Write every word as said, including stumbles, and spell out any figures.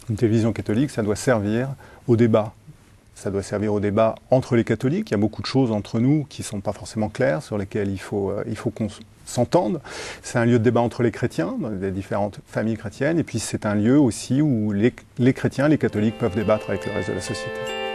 Une télévision catholique, ça doit servir au débat. Ça doit servir au débat entre les catholiques. Il y a beaucoup de choses entre nous qui ne sont pas forcément claires, sur lesquelles il faut, euh, il faut qu'on s'entende. C'est un lieu de débat entre les chrétiens, dans les différentes familles chrétiennes. Et puis c'est un lieu aussi où les, les chrétiens, les catholiques peuvent débattre avec le reste de la société.